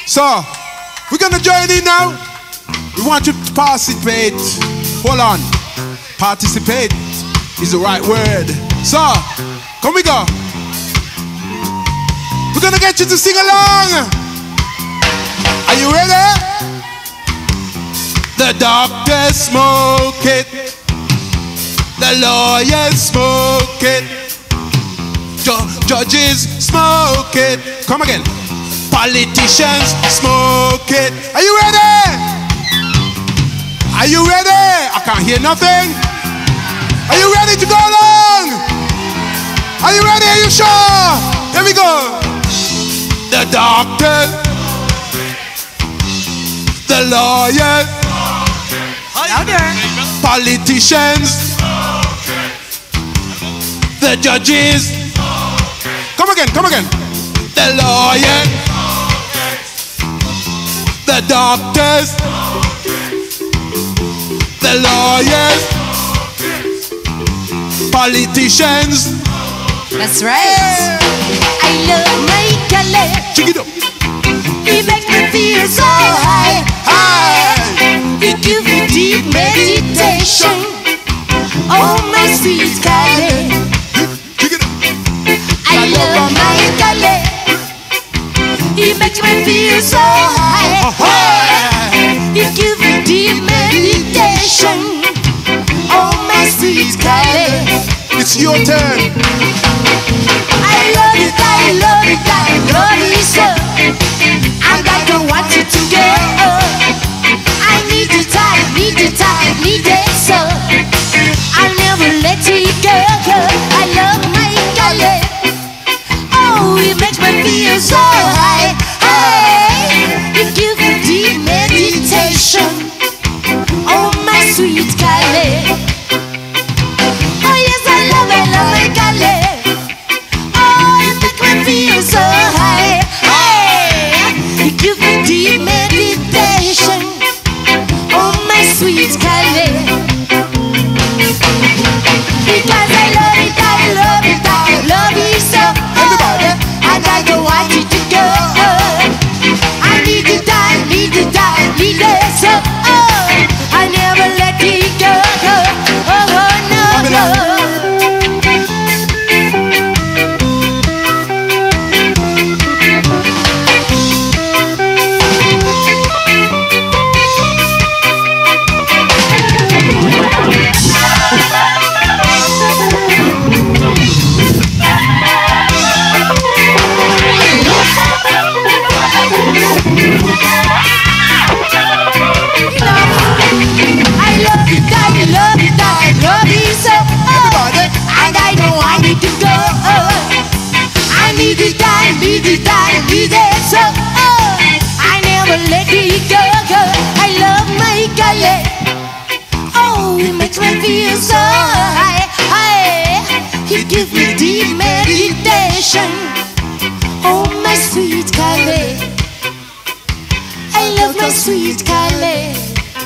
So, we're gonna join in now. We want you to participate. Hold on. Participate is the right word. So, come we go. We're gonna get you to sing along. Are you ready? The doctors smoke it. The lawyers smoke it. Judges smoke it. Come again. Politicians smoke it. Are you ready? Are you ready? I can't hear nothing. Are you ready to go along? Are you ready? Are you sure? Here we go. The doctor, the lawyer, politicians, the judges. Come again, come again. The lawyer, the doctors, the lawyers, politicians. That's right. I love Michael. Check it up. He makes me feel so high, high. It gives me deep meditation. Oh, my sweet Kale. Check it up. I love Michael. He makes me feel so high, high. It gives me deep meditation. Oh, my sweet Kale. It's your turn. I love it, I love it, I love it so. And I don't want it to go. I need it, I need it, I need it so. I'll never let it go. I love my Kale. Oh, it makes me feel so high, high. It gives me deep meditation. Oh, my sweet Kale. Oh, yes, I love my Kale. Oh, it makes me feel so high, high. It gives me deep meditation. Oh, my sweet Kale. Because I love it, I love it, I love it so. Everybody. And I don't want it to go. I need it, I need it, I need it so. I never let it go. Oh, no, no. So, I never let it go. I love my Kale. Oh, it makes me feel so high, high. It gives me deep meditation. Oh, my sweet Kale. I love my sweet Kale.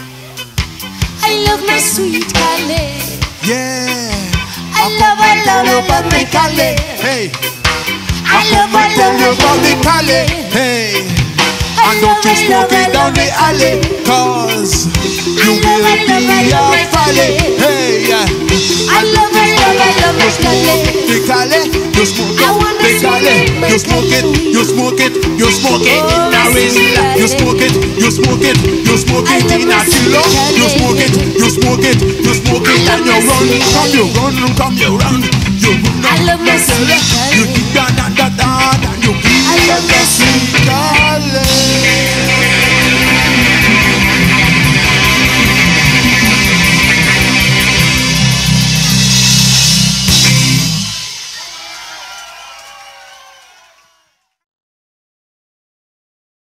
I love my sweet Kale. Yeah. I love my Kale. Hey. I love Tell you about the Kale. Hey. And don't you smoke it down the alley, cause you will be a folly. Hey. I love my Kale. The Kale, you smoke it. The Kale, you smoke it. You smoke it. You smoke it in a razor. You smoke it. You smoke it. You smoke it in a kilo. You smoke it. You smoke it. You smoke it and you run. Come you run. Come you run. You run. I love my sweet Kale. You keep da da da da. You keep. I love my sweet Kale.